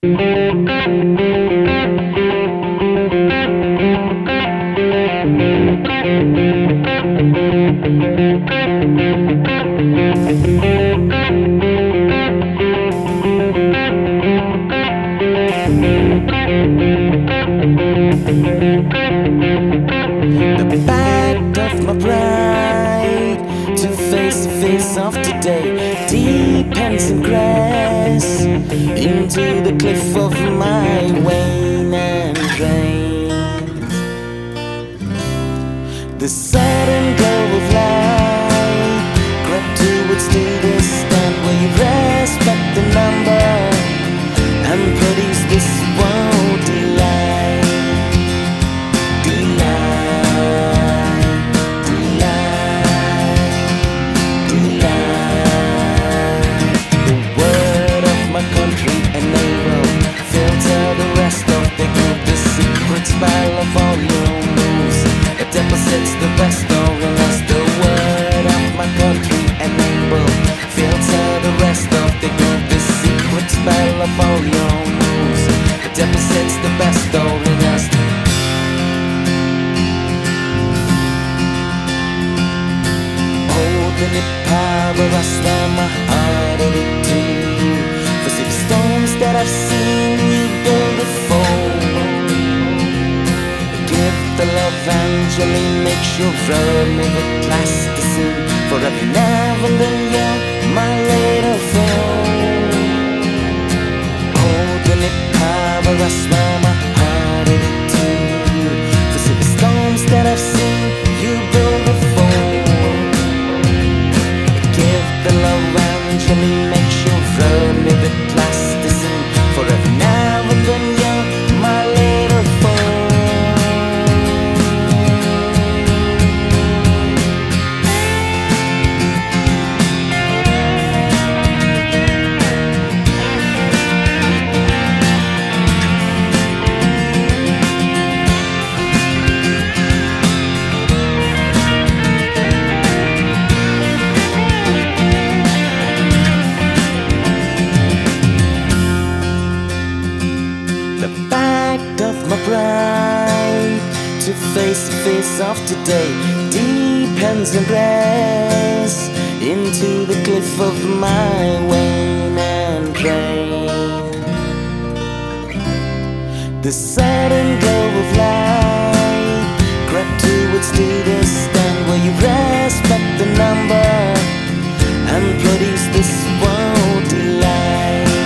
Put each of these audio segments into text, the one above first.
The pact of my pride to face the face of today depends in grass into the cliff of my wane and drains. The sudden glow of light crept towards to the stand where you respect the number and produce this world delight. Spell of all your moves, it deposits the best in us. The word of my country enable filter the rest of the group. The secret spell of all your moves, it deposits the best in us. Holding it power, I swear my heart in it to you. For see the stones that I've seen you build before. The love Angeli makes you run with plasticine. For every now and then you're my little phone. Holding it power, I swear my heart in it to you. For see the stones that I've seen you build before. Give the love Angeli makes you run with plasticine. For every now and then you're my little phone. To face the face of today depends and breaths into the cliff of my wane and drain. The sudden glow of light crept towards to the stand where you respect the number and produce this world delight.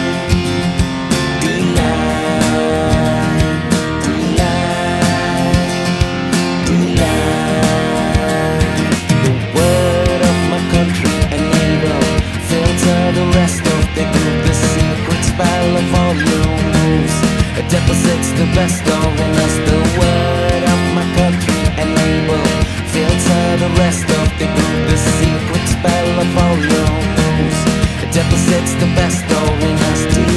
Of all your moves, it deposits the best in us. The word of my country enable filter the rest of the group. The secret spell of all your moves, it deposits the best in us.